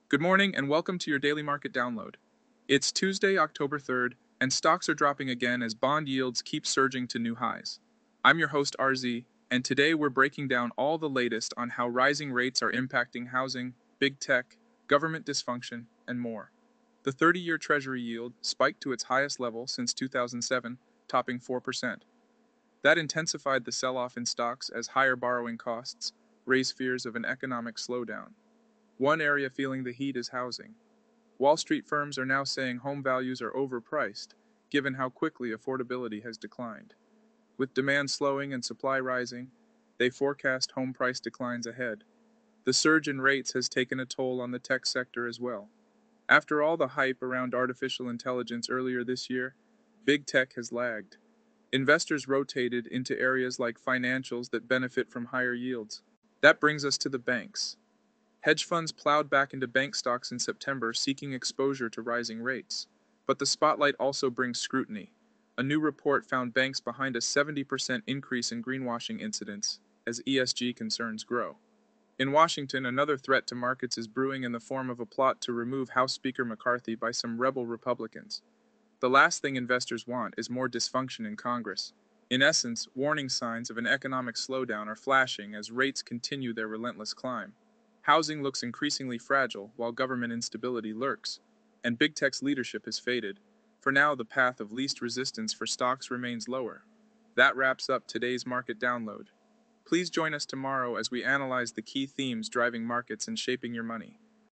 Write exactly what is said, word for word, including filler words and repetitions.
Good morning and welcome to your daily market download. It's Tuesday, October third, and stocks are dropping again as bond yields keep surging to new highs. I'm your host, R Z, and today we're breaking down all the latest on how rising rates are impacting housing, big tech, government dysfunction, and more. The thirty year Treasury yield spiked to its highest level since two thousand seven, topping four percent. That intensified the sell off in stocks as higher borrowing costs raise fears of an economic slowdown. One area feeling the heat is housing. Wall Street firms are now saying home values are overpriced, given how quickly affordability has declined. With demand slowing and supply rising, they forecast home price declines ahead. The surge in rates has taken a toll on the tech sector as well. After all the hype around artificial intelligence earlier this year, big tech has lagged. Investors rotated into areas like financials that benefit from higher yields. That brings us to the banks. Hedge funds plowed back into bank stocks in September seeking exposure to rising rates. But the spotlight also brings scrutiny. A new report found banks behind a seventy percent increase in greenwashing incidents as E S G concerns grow. In Washington, another threat to markets is brewing in the form of a plot to remove House Speaker McCarthy by some rebel Republicans. The last thing investors want is more dysfunction in Congress. In essence, warning signs of an economic slowdown are flashing as rates continue their relentless climb. Housing looks increasingly fragile while government instability lurks, and big tech's leadership has faded. For now, the path of least resistance for stocks remains lower. That wraps up today's market download. Please join us tomorrow as we analyze the key themes driving markets and shaping your money.